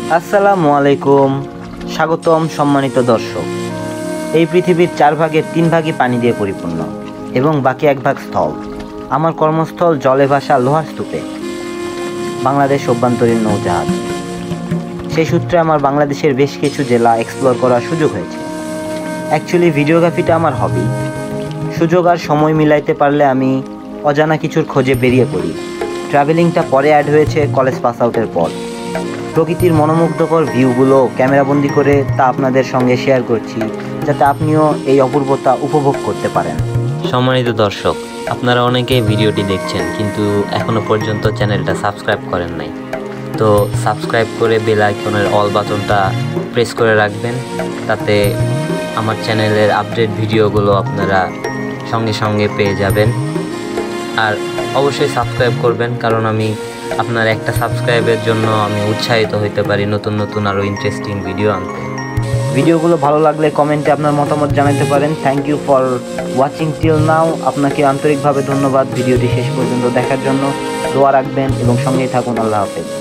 আসসালামু আলাইকুম, স্বাগতম সম্মানিত দর্শক। এই পৃথিবীর 4 ভাগের 3 ভাগই পানি দিয়ে পরিপূর্ণ এবং বাকি 1 ভাগ স্থল। আমার কর্মস্থল জলে ভাসা লোহার স্তূপে, বাংলাদেশ অভ্যন্তরীণ নৌজাহাজ। সেই সূত্রে আমার বাংলাদেশের বেশ কিছু জেলা এক্সপ্লোর করার সুযোগ হয়েছে। অ্যাকচুয়ালি ভিডিওগ্রাফিটা আমার হবি। সুযোগ আর সময় মিলাইতে পারলে আমি অজানা কিছুর খোঁজে বেরিয়ে পড়ি। ট্রাভেলিংটা পরে অ্যাড হয়েছে কলেজ পাস আউটের পর। প্রকৃতির মনোমুগ্ধকর ভিউগুলো ক্যামেরাবন্দি করে তা আপনাদের সঙ্গে শেয়ার করছি, যাতে আপনিও এই অপূর্বতা উপভোগ করতে পারেন। সম্মানিত দর্শক, আপনারা অনেকেই ভিডিওটি দেখছেন কিন্তু এখনও পর্যন্ত চ্যানেলটা সাবস্ক্রাইব করেন নাই। তো সাবস্ক্রাইব করে বেল আইকনের অল বাটনটা প্রেস করে রাখবেন, তাতে আমার চ্যানেলের আপডেট ভিডিওগুলো আপনারা সঙ্গে সঙ্গে পেয়ে যাবেন। আর অবশ্যই সাবস্ক্রাইব করবেন, কারণ আমি আপনার একটা সাবস্ক্রাইবের জন্য আমি উৎসাহিত হতে পারি নতুন নতুন আরও ইন্টারেস্টিং ভিডিও আনতে। ভিডিওগুলো ভালো লাগলে কমেন্টে আপনার মতামত জানাতে পারেন। Thank you for watching till now. আপনাকে আন্তরিকভাবে ধন্যবাদ ভিডিওটি শেষ পর্যন্ত দেখার জন্য। দোয়া রাখবেন এবং সঙ্গেই থাকুন। আল্লাহ হাফেজ।